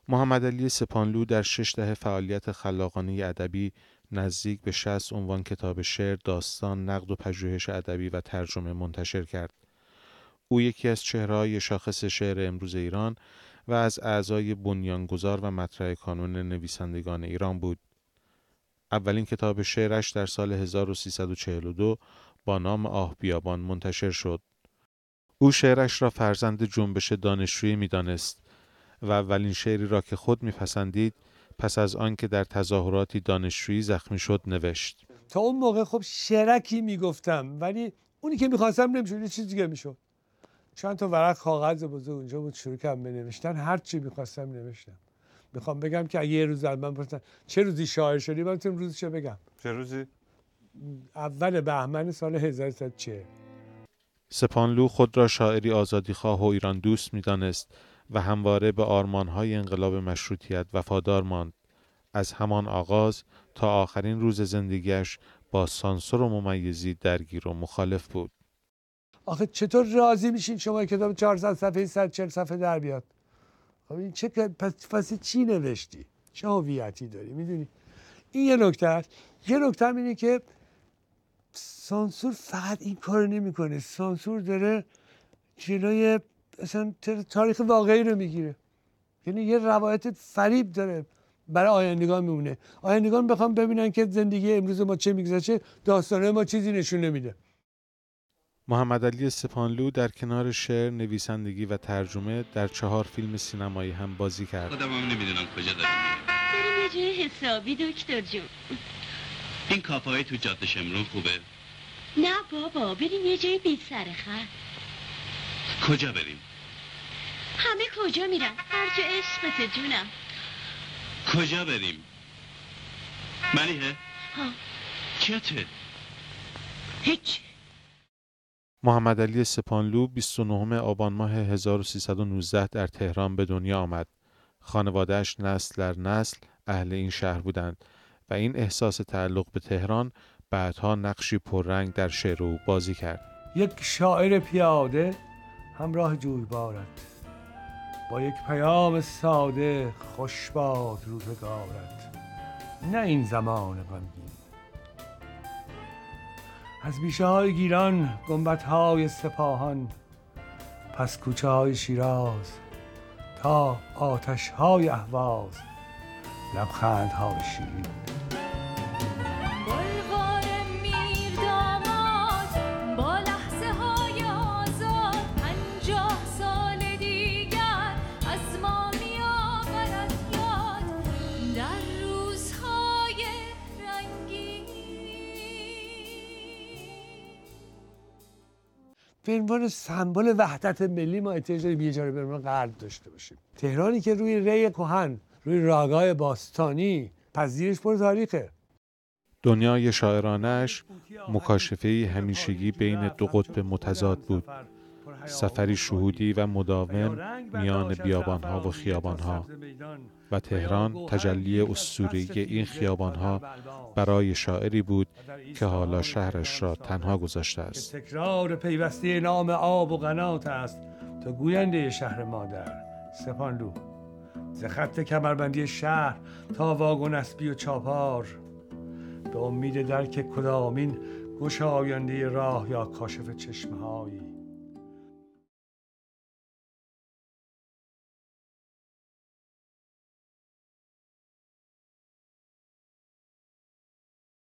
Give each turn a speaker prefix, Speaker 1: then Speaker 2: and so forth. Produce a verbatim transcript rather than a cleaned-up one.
Speaker 1: محمدعلی سپانلو در شش دهه فعالیت خلاقانه ادبی نزدیک به شصت عنوان کتاب شعر، داستان، نقد و پژوهش ادبی و ترجمه منتشر کرد. او یکی از چهره‌های شاخص شعر امروز ایران و از اعضای بنیانگذار و مطرح کانون نویسندگان ایران بود. اولین کتاب شعرش در سال هزار و سیصد و چهل و دو با نام آه بیابان منتشر شد. او شعرش را فرزند جنبش دانشجویی می‌دانست و اولین شعری را که خود می‌پسندید پس از آن که در تظاهراتی دانشجویی زخمی شد نوشت.
Speaker 2: تا اون موقع خب شعرکی میگفتم، ولی اونی که میخواستم نمیشد، یه چیز دیگه میشد. چند تا ورق کاغذ بزرگ اونجا بود، شروع کردم به نوشتن. هر چی میخواستم نوشتم. میخوام بگم که اگه یه روز از من پرسیدن چه روزی شاعر شدی، من میتونم روزشو بگم.
Speaker 1: چه روزی؟
Speaker 2: اول بهمن سال هزار و سیصد و چهل.
Speaker 1: سپانلو خود را شاعری آزادیخواه و ایران دوست می‌دانست و همواره به آرمان‌های انقلاب مشروطیت وفادار ماند. از همان آغاز تا آخرین روز زندگیش با سانسور و ممیزی درگیر و مخالف بود.
Speaker 2: آخه چطور راضی میشین شما کتاب چهارصد صفحه صد و چهل صفحه در بیاد؟ خب این چه پس پس چی نوشتی؟ چه هویتی داری؟ میدونی؟ این یه نکته است. یه نکته هم اینه که سانسور فقط این کارو نمیکنه. سانسور داره جلوی اصلا تاریخ واقعی رو میگیره. یعنی یه روایت فریب داره برای آیندگان میمونه. آیندگان بخوام ببینن که زندگی امروز ما چه میگذره، داستانه ما چیزی نشون نمیده.
Speaker 1: محمدعلی سپانلو در کنار شعر، نویسندگی و ترجمه در چهار فیلم سینمایی هم بازی کرد.
Speaker 3: خودم هم نمیدونم کجا داریم
Speaker 4: بریم یه جای حسابی دکتر جون.
Speaker 3: این کافه های تو جاده شمرون خوبه؟
Speaker 4: نه بابا، بریم یه جای بی سرخط.
Speaker 3: کجا بریم؟
Speaker 4: همه کجا میرن؟ هر جا عشقت جونم.
Speaker 3: کجا بریم؟ ملیحه؟
Speaker 4: ها
Speaker 3: چته؟
Speaker 4: هیچ.
Speaker 1: محمدعلی سپانلو بیست و نهم آبان ماه هزار و سیصد و نوزده در تهران به دنیا آمد. خانواده‌اش نسل در نسل اهل این شهر بودند و این احساس تعلق به تهران بعدها نقشی پررنگ در شعر او بازی کرد.
Speaker 2: یک شاعر پیاده همراه جویبارت، با یک پیام ساده خوش باد روزگارت. نه این زمان غمگین، از بیشه های گیران، گنبد های سپاهان، پس کوچه های شیراز تا آتش های اهواز، لبخند های شیرین. به عنوان سمبل وحدت ملی ما احتیاج داریم یه جایی به عنوان قلب داشته باشیم. تهرانی که روی ری کهن، روی راگای باستانی، پذیرش پر تاریخه.
Speaker 1: دنیای شاعرانه‌اش مکاشفه‌ای همیشگی بین دو قطب متضاد بود. سفری شهودی و مداوم میان بیابان‌ها و خیابان‌ها و تهران تجلی اسطوره‌ای این خیابان‌ها برای شاعری بود که حالا شهرش را تنها گذاشته است.
Speaker 2: تکرار پیوسته نام آب و قنات است تا گوینده شهر مادر. سپانلو. ز خط کمربندی شهر تا واگن اسبی و چاپار، به امید درک کدامین گشاینده راه یا کاشف چشمهایی.